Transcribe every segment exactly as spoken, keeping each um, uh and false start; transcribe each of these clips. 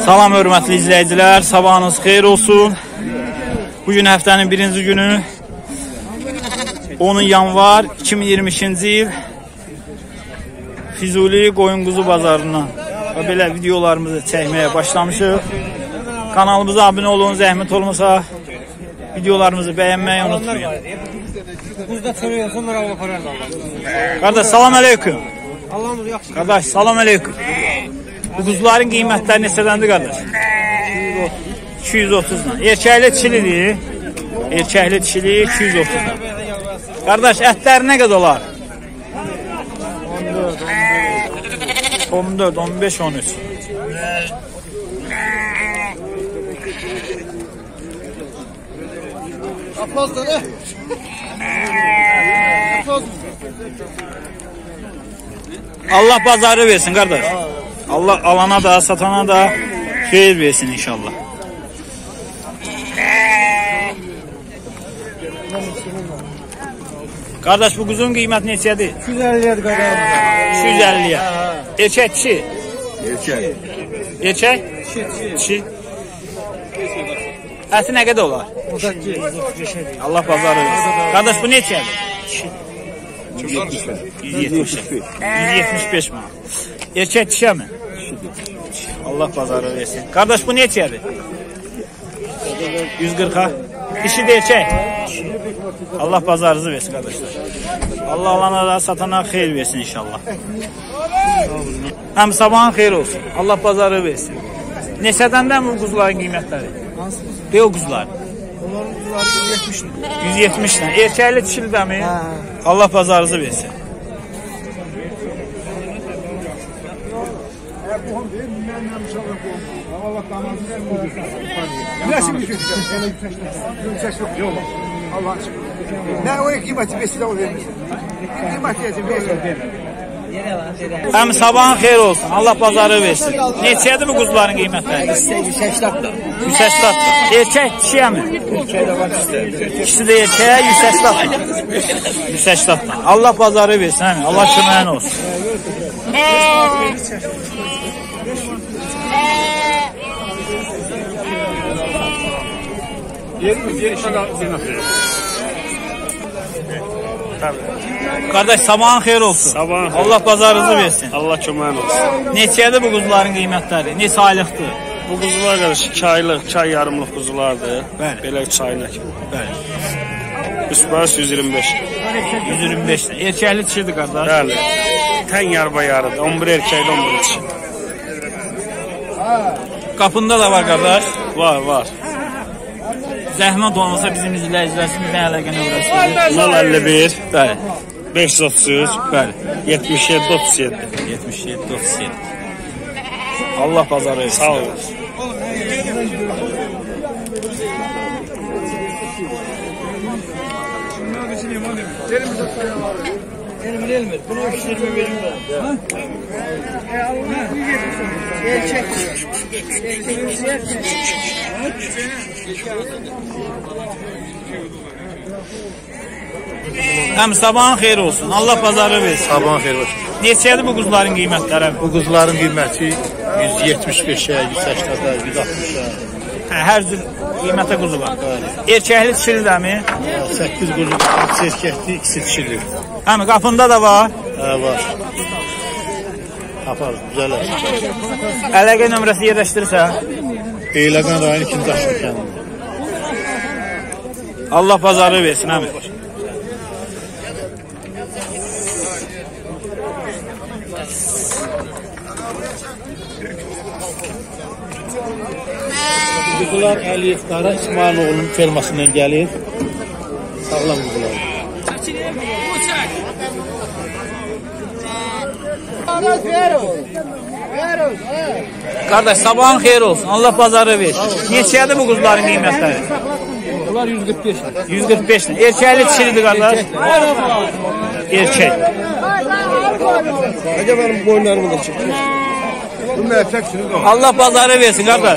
Salam hörmətli izləyicilər, sabahınız xeyir olsun. Bugün həftənin birinci günü on yanvar iki min iyirmi ikinci il Füzuli qoyun quzu bazarından və belə videolarımızı çəkməyə başlamışıq. Kanalımıza abunə olun, zəhmət olmasa videolarımızı bəyənməyi unutmayın. Qardaş, salam aleyküm. Qardaş, salam aleyküm. Bu quzuların qiymətləri neçədəndir qardaş? iki yüz otuzdan. Erkəkli dişilidir. Erkəkli dişili iki yüz otuzdan. Qardaş, ətləri nə qədər olar? on dörd, on beş, on üç. Allah bazarı versin qardaş. Allah alana da, satana da xeyir versin inşallah. Qardaş, bu quzun qiyməti neçədir? iki yüz əlliyə qədər. iki yüz əlliyə. Erkək dişi? Erkək. Erkək? Dişi. Əti nə qədər olar? Allah bazarı versin. Qardaş, bu neçədir? yüz yetmiş beş manat. Erkək dişə mi? Allah bazarı versin. Qardaş, bu neçədir? yüz qırxa. Dişi də erkək. Allah bazarınızı versin qardaşlar. Allah alana da, satana xeyir versin inşallah. Həm sabahın xeyir olsun. Allah bazarı versin. Neçədəndən bu quzuların qiymətləri? Deyə o quzular? yüz yetmişdən. Erkəkli dişili də mi? Allah bazarınızı versin. Ne o kıymeti beş lira vermiş. Kıymeti beş lira. Həm sabahın xeyir olsun. Allah bazarı versin. Neçədir bu quzuların qiymətləri? yüz səksən. yüz səksən. Erkək dişiyə mi? İkisi də erkəyə yüz səksən. yüz səksən. Allah bazarı versin. Həmi? Allah köməyin olsun. Qardaş, sabahın xeyir olsun. Sabahın xeyir. Allah bazarınızı versin. Allah köməyin olsun. Neçədir bu quzuların qiymətləri? Neçə aylıqdır? Bu quzular qardaş iki aylıq, iki ay yarımlıq quzulardır. Bəli. Belə üç aylıq. Bəli. Üst baş yüz iyirmi beş. yüz iyirmi beş. Erkəkli dişidir qardaş. Bəli. Tən yarba yarıdır. on bir erkəkli, on bir dişi. Qapında da var qardaş. Var, var. Zəhmət olmasa bizim izləyicilərimizlə əlaqə nömrəsi. nol əlli bir, Bəli. beş yüz otuz üç, Bəli. yetmiş yeddi otuz yeddi. yetmiş yeddi otuz yeddi. Allah bazarı versin. Sağ olun. Elmir elmir. Bunu üç yirmi verim ben. Erkek. Həm sabahın xeyir olsun. Allah bazarı versin. Sabahın xeyir olsun. Neçədir bu quzuların qiymətləri? Bu quzuların qiyməti yüz yetmiş beşə, yüz səksənə, yüz altmışa. Hə, hər cür qiymətə quzu var. Erkəkli dişili də mi? səkkiz quzu, ikisi erkəkli, ikisi dişili. Həm qapında da var. Hə, var. Tapar, güzələr. Əlaqə nömrəsi yerləşdirirsə. Eyləqan rayonu ikinci aşıq kəndində. Allah bazarı versin, həmi. Quzular Əliyev Qara İsmailoğlu'nun fermasından gəlir. Sağlam quzular. Qardaş, sabahın xeyir olsun. Allah bazarı versin. Neçədir bu quzuların qiymətləri? Bunlar yüz qırx beş. yüz qırx beş. Erkəkli dişilidir qardaş. Erkək. Hacı benim boyunlarımı da çıktı. Bunun erkek şunu da. Allah bazarı versin qardaş.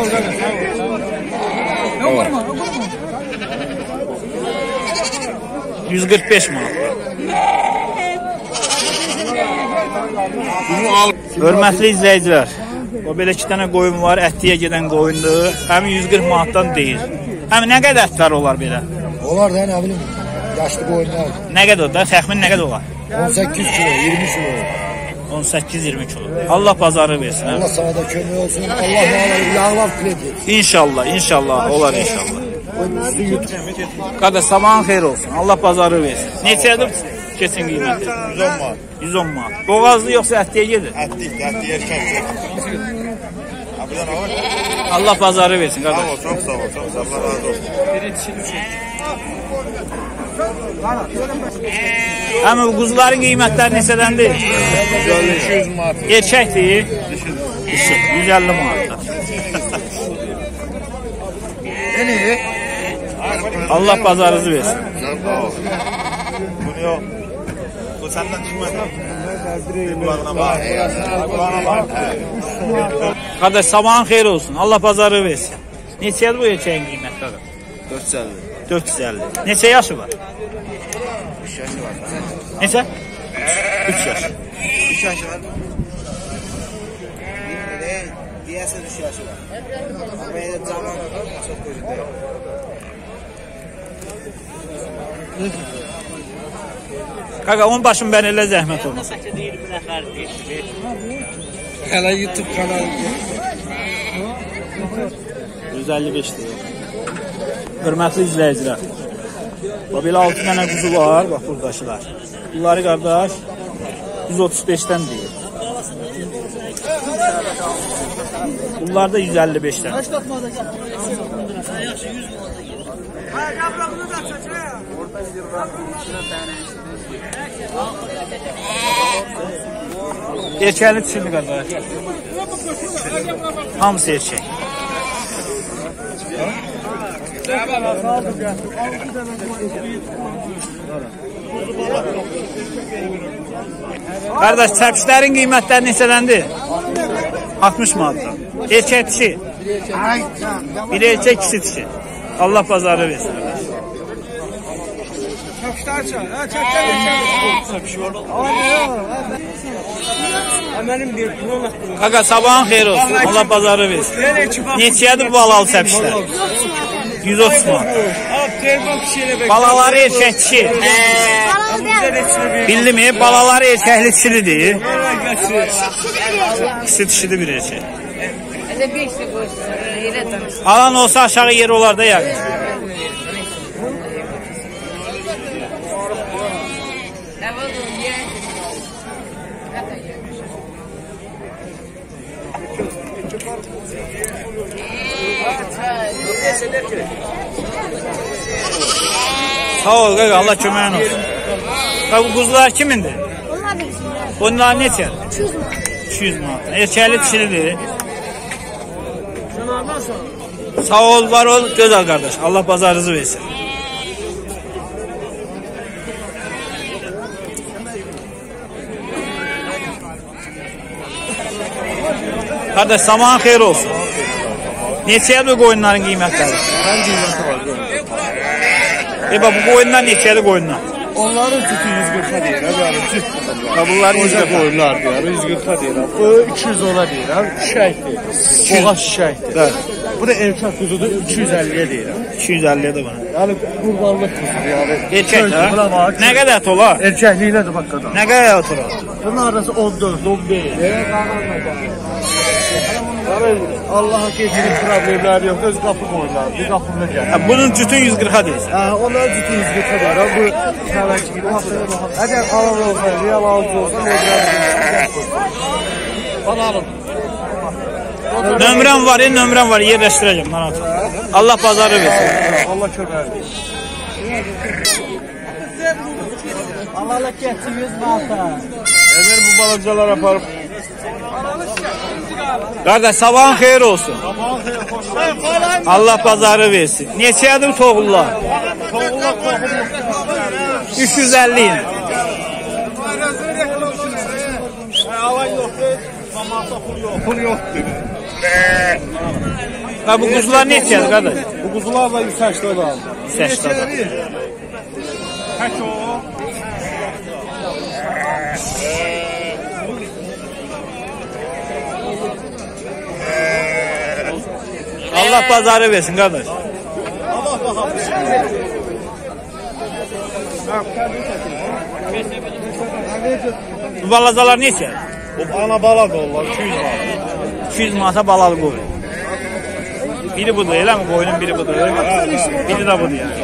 yüz qırx beş manat. Hörmətli izləyicilər, O belə iki dənə qoyun var, ətliyə gedən qoyundur. Həmin yüz qırx manatdan deyil. Həmin nə qədər ətlər olar belə? Olar da nə bilim, yaşlı qoyunlar. Nə qədər da? Təxmin nə qədər olar? on səkkiz kilo, iyirmi kilo. on səkkiz iyirmi kilo. Allah bazarı versin. Allah sana da kömək olsun. Allah yağlar filet etsin. İnşallah, inşallah olar inşallah. Qardaş sabahın xeyir olsun. Allah bazarı versin. Neçədir keçin qiyməti? yüz on manat. yüz on manat. Boğazlı yoxsa ətliyə gedir? Ətli, ətli erkək. Abiden var. Allah bazarı versin Sağ qardaş. ol, çok sağ ol, çok sağ ol. Allah razı olsun. Həmin bu quzuların qiymətləri neçədəndir? iki yüz manat. Erkəkdir. Dişi. yüz əlli manatdan. Allah bazarınızı versin. Sağ ol. Bunu yok. Bu senden çıkmadı. Kulağına bak. Kulağına bak. Qardaş sabahın xeyir olsun. Allah bazarı versin. Neçədir bu erkəyin qiyməti qardaş? dörd yüz əlli. dörd yüz əlli. Neçə yaşı var? üç yaşı var. Neçə? üç yaş. üç yaşı var. Diyəsə üç yaşı var. Ama yine zaman çok gözüküyor. Qaqa onun başın bən elə zəhmət olmaz. Hələ YouTube kanalı. yüz əlli beşdir. Hörmətli izləyicilər. Bax belə altı dənə quzu var, bax buradakılar. Bunları qardaş yüz otuz beşdən deyir. Bunlar da yüz əlli beşdən. Erkəkli dişili qardaş. Hamısı erkək. Qardaş çəpişlərin qiymətləri neçədəndir? altmış manatdan. Erkək dişi. Bir erkək kişi dişi. Allah bazarı versin. Qaqa sabahın xeyir olsun. Allah bazarı versin. Neçədir bu balalı çəpişlər? yüz otuz manat. Balaları erkək dişi. Bildi mi? Balaları erkəkli dişilidir. İkisi dişidir bir erkək. Alan olsa aşağı yer olar da yaqın. Sağ ol qaqa, Allah köməyin olsun. Qaqa bu quzular kimindir? Onlar da bizim. Onlar neçə? iki yüz manat. iki yüz manat. Erkəkli dişilidir. Sağ ol, var ol, gözəl qardaş. Allah bazarınızı versin. Qardaş, saman xeyir olsun. Neçədir bu qoyunların qiymətləri? Mən qiyməti var. E bax, bu qoyunlar neçədir qoyunlar? Onların cütü yüz qırxa deyir. Yəni cüt. Bunların Qoca yüzdə qoyunlar deyir. yüz qırxa deyir. Bu iki yüz ona deyir. Şişəkdir. Boğaz şişəkdir. Bu da erkək quzudur. iki yüz əlliyə deyir. iki yüz əlliyə də bana. Yəni qurbanlıq quzudur. Yəni Erkək ha? Nə qədər ət olar? Erkəkliyilə də bax qadar. Nə qədər ət olar? Bunun arası on dörd, on beş. Allah'a getirin problemləri yoxdur, öz qapı qoyurlar, bir qapımda gəlir. Bunun cütün yüz qırxa deyirsən. Hə, onlar ciddi yüz qırxa deyir, bu səvəki gibi. Əgər alan olsa, real alıcı olsa, bana alın. Nömrəm var, nömrəm var, yerləşdirəcəm. Allah bazarı versin. Allah kömək. Allah gətir yüz manata. Emir bu balacalar aparıb. Qardaş, sabahın xeyir olsun. Allah bazarı versin. Neçədir bu toğullar? üç yüz əlli ilə. Pul yoxdur. Ha, bu quzular neçədir qardaş? Bu quzular da yüz səksən aldı. yüz səksən. Allah bazarı versin kardeş. Bu balacalar neçə? O ana bala da onlar iki yüz manat. iki yüz manata balalı qoyun. Biri budur, elə mi? Qoyunun biri budur. Biri də budur yani.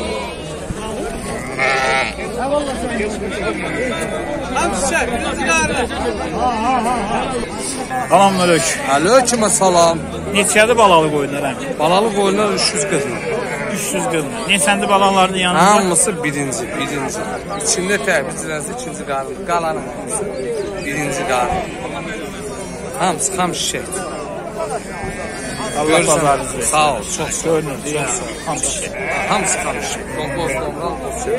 Salam aleyküm. Aleyküm salam. Neçədir balalı qoyunlar həmin? Balalı qoyunlar üç yüz qırx. üç yüz qırx. Neçəndi balalarının yanında? Hamısı birinci, birinci. İçində təbircilərsə ikinci qarı. Qalanın hamısı birinci qarı. Hamısı xam şişəkdir. Allah bazarınızı versin. Sağ ol, çox sağ ol. Görünür, yəni, hamısı şey. Hamısı xam şişək. Domboz, domral, doz şey.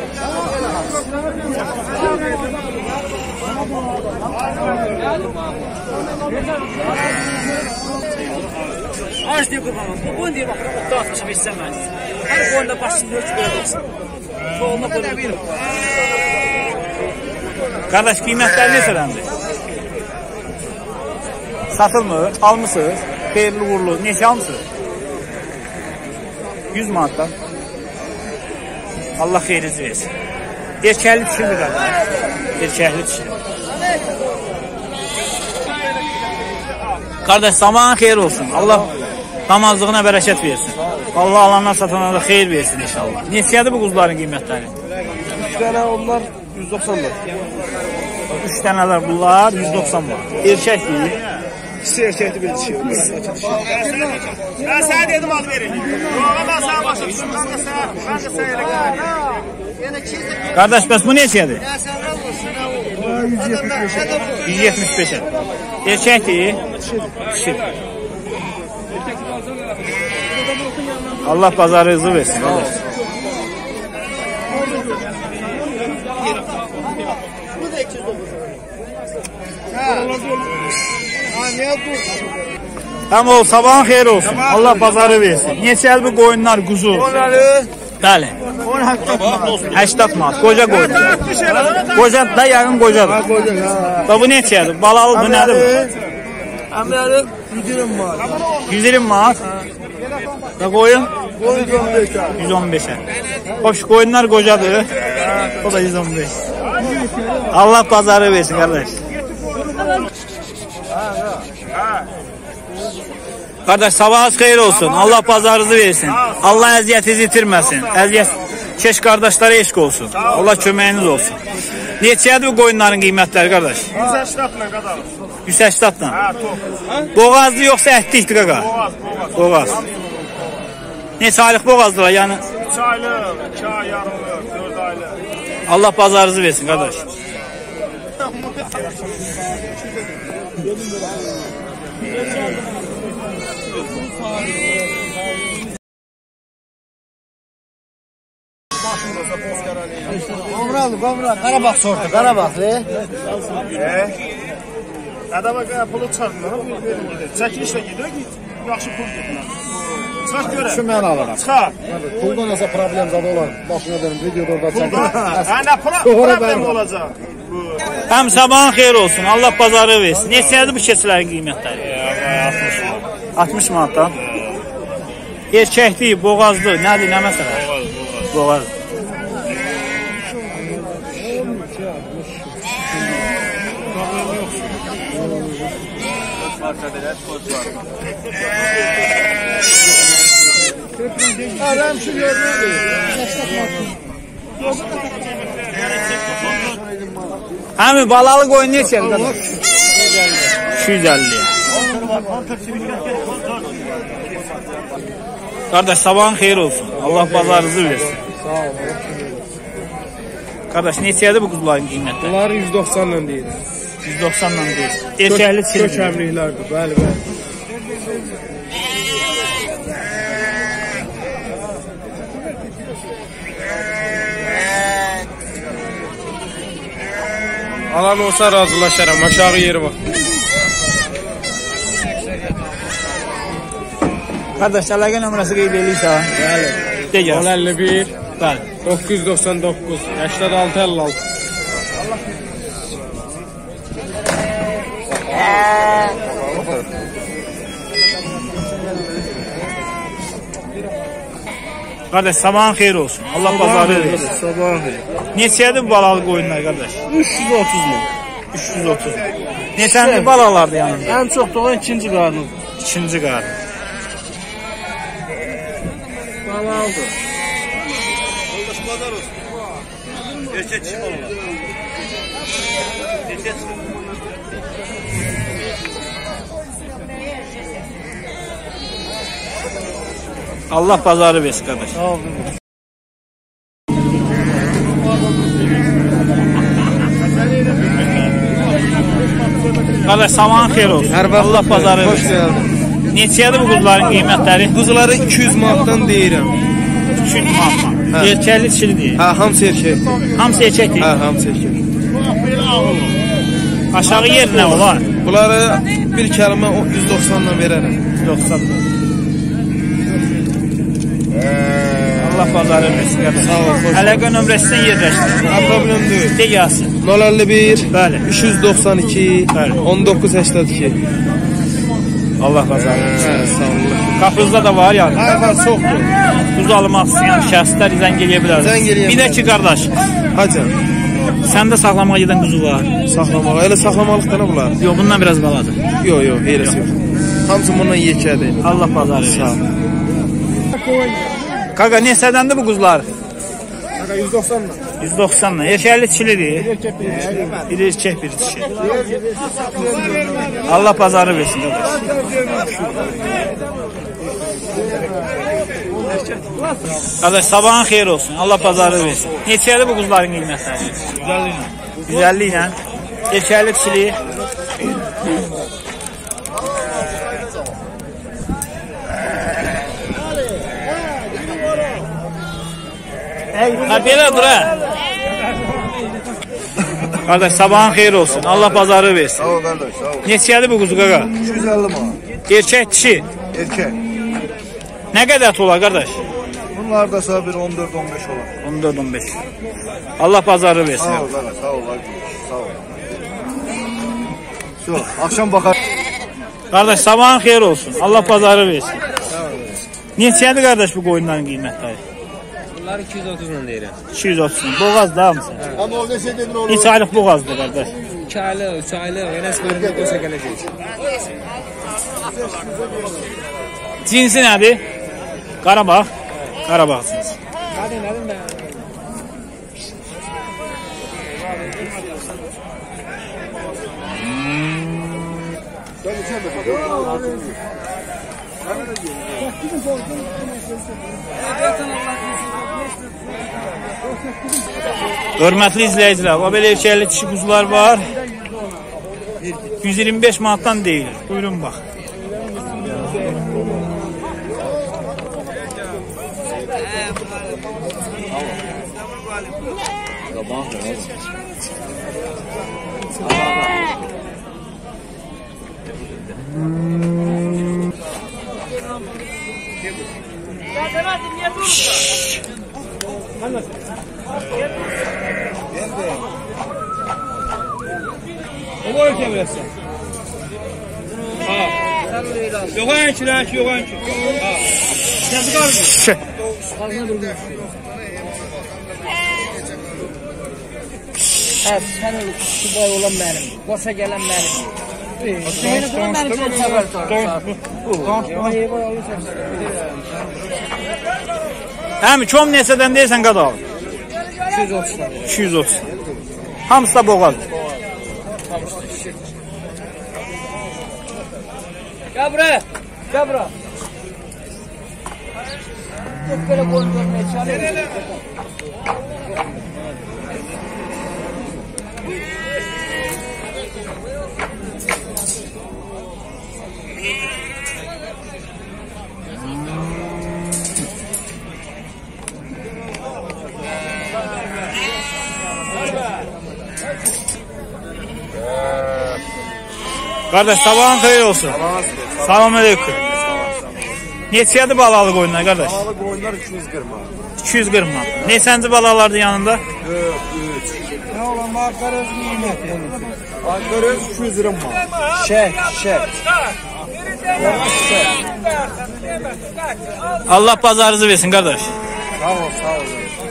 Ağaç deyib qurbanım. Bu qoyun deyib, otda atmışam istəmən. Hər qoyunda başını ölçü belə olsun. Çoğunluq qoyun. Qardaş, qiymətlər neçələndir? Satılmır, almışsınız, xeyirli uğurlu. Neçə almışsınız? yüz manatdan. Allah xeyrici versin. Erkəkli dişili qardaş. Erkəkli dişili. Qardaş, zamanın xeyir olsun. Allah namazlığına bərəkət versin. Allah alanlar satana da xeyir versin inşallah. Neçədir bu quzuların qiymətləri? üç dənə onlar yüz doxsan manat. üç dənələr bunlar yüz doxsan manat. Erkək deyil. İkisi erkəkdir, bir dişi. Ben sana dedim adı verin. Ben sana başa düştüm. Ben de sana, ben de sana ele Qardaş, bəs bu neçədir? yüz yetmiş beşə. Erkək deyil. Dişi. Allah bazarınızı versin. Tam ol, sabahın xeyir olsun. Allah bazarı versin. Neçəl bu qoyunlar, quzu? Bəli. səksən manat. Qoca qoyun. Qoca da yəqin qocadır. Və bu neçədir? Balalı bu nədir bu? Əmrəli yüz iyirmi manat. yüz iyirmi manat. Və qoyun? Qoyun yüz on beşə. yüz on beşə. Hoş, qoyunlar qocadır. O da yüz on beş. Allah bazarı versin qardaş. Qardaş, sabahınız xeyir olsun. Allah bazarınızı versin. Allah əziyyətinizi itirməsin. Əziyyət keş qardaşlara eşq olsun. Allah köməyiniz olsun. Neçədir bu qoyunların qiymətləri qardaş? yüz səksən kadar. yüz səksən. Boğazlı yoxsa ətlikdir qaqa? Boğaz, boğaz. Boğaz. Neçə aylıq boğazdılar yəni? üç aylıq, iki ay yarımlıq, dörd aylıq. Allah bazarınızı versin qardaş. Qomral, qomral. Qarabağ sortu, Qarabağlı. Adama pulu çıxartmır, çəkilişlə gedir, yaxşı pul gedir. Çıx görə. Şu mən alaram. Çıxar. Pulda nəsə problem zadı olan. Başına dönüm, videoda orada çəkin. Hə, nə problem olacaq? Həm sabahın xeyir olsun. Allah bazarı versin. Neçədir bu keçilərin qiymətləri? altmış manatdan. Erkəkdir, boğazlı, nədir, nə məsələ? Boğaz. Aram şu görmedi. Həmi balalı qoyun neçədir qardaş? iki yüz əlli. Qardaş, sabahın xeyir olsun. Allah bazarınızı versin. Sağ ol. Qardaş, neçədir bu quzuların qiymətləri? Bunlar yüz doxsan ilə deyir. yüz doxsan ilə deyil. Erkəkli çilir. Kökəmliklərdir, bəli, bəli. Alan olsa razılaşaram, aşağı yeri var. Qardaş, əlaqə nömrəsi qeyd edirsən. Bəli. De gəl. on əlli bir, Bəli. doqquz yüz doxsan doqquz, səksən altı əlli altı. Kardeş sabahın xeyir olsun. Allah bazarı versin. Sabahın xeyir. Neçədir bu balalı qoyunlar qardaş? üç yüz otuz min. üç yüz otuz. Neçənli balalardı yanında? En çok doğan ikinci qarnı. İkinci qarnı. Balaldı. Yoldaş pazar olsun. Gerçek çim olur. Gerçek çim. Allah bazarı versin qardaş. Sağ olun. Qardaş sabahın xeyir olsun. Allah bazarı Hoş versin. geldin. Neçədir bu quzuların qiymətləri? Kuzuları iki yüz manattan deyirəm. iki yüz manatdan. Erkəkli dişili deyil. Ha, hamısı erkek. Hamısı erkək deyil. Ha, hamısı erkek. Aşağı yer nə olar? Bunları bir kəlmə yüz doxsanla verərəm. doxsan. Allah bazarı versin qardaş. Sağ ol. Hoş. Əlaqə nömrəsindən yerləşdir. Ha, problem deyil. De gəlsin. nol əlli bir Bəli. üç yüz doxsan iki Bəli. on doqquz səksən iki. Allah bazarı versin. Hə, sağ olun. Qapınızda da var yəni. Ay var, çoxdur. Buz almaq istəyən şəxslər zəng eləyə bilər. Zəng eləyə Bir də bilər. ki qardaş, Hacı, səndə saxlamağa gedən quzu var. saxlamaq. Elə saxlamalıqda nə bunlar? Yox, bundan biraz baladır. Yox, yox, eləsi yox. Hamısı bundan yekədir. Allah bazarı versin. Sağ ol. Qaqa neçədəndir bu quzular? yüz doxsanla. yüz doxsanla. Erkəkli dişilidir. Bir erkək, bir dişi. Allah bazarı versin qardaş. Qardaş sabahın xeyir olsun. Allah bazarı versin. Neçədir bu quzuların qiymətləri? yüz əlli ilə. Erkəkli dişili. Ha belə dur ha. Qardaş sabahın xeyir olsun. Allah bazarı versin. Sağ ol kardeş, sağ ol. Neçədir bu quzu qaqa? iki yüz elli manat. Erkək dişi. Erkek. Nə qədər ət olar qardaş? Bunlar da sağ bir on dört on beş olan. on dörd on beş. Allah bazarı versin. Sağ ol kardeş, sağ ol. Sağ ol. Şu, akşam bakar. Qardaş sabahın xeyir olsun. Allah bazarı versin. Neçədir qardaş bu qoyunların qiymətləri? Bunlar iki yüz otuz min deyirəm. iki yüz otuz. Boğaz da hamısı. Ama o ne şey dedin oğlum? İç aylıq boğazdır qardaş. iki aylıq, üç aylıq, yenəs bölümdə qosa gələcək. Cinsi nədir? Qarabağ. Qarabağ cinsi. Hadi nədir mən? Hörmətli izləyicilər, o belə erkəkli dişi quzular var. yüz iyirmi beş manatdan deyil. Buyurun bax. O var ki versin. Ha. Yok en kirak, yok en kirak. Ha. Sen bu kadar mı? Hə, sən öyle şu boy olan mənim, qosa gələn mənim. Seni bunu mənim üçün xəbər Həmi kom neçədən deyirsən qadal? iki yüz otuz. iki yüz otuz. Hamısı da boğazdır. Gel buraya, gel buraya. Hep böyle koyun görmeye çalışıyorum. Qardaş sabahın xeyir olsun. Salam aleyküm. Neçədir balalı qoyunlar qardaş? Pahalı koyunlar iki yüz kırk manat. iki yüz qırx manat. Neçənci balalardı yanında? dört, üç. Ne olan makarız nimet? Makarız iki yüz lira manat. Şek, şek. Allah bazarınızı versin qardaş. Sağ ol, sağ ol.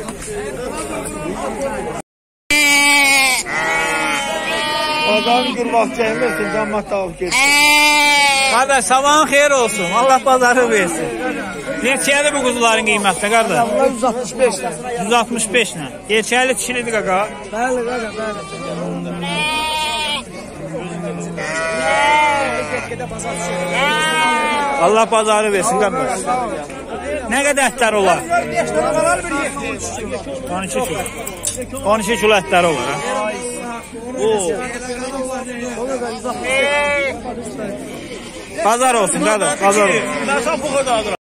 Bazarın qurmaq çəkməsin, cəmmət tavuk etsin. Qardaş, sabahın xeyir olsun. Allah bazarı versin. Neçədir bu quzuların qiyməti, qardaş? Bunlar yüz altmış beş lira. yüz altmış beş nə? Erkəkli dişilidir qaqa. Bəli, qaqa, bəli. Allah bazarı versin, qardaş. Nə qədər ətlər olar? on iki kilo. on iki kilo ətlər olar, ha? Oo. Bazar olsun, qardaş, bazar olsun.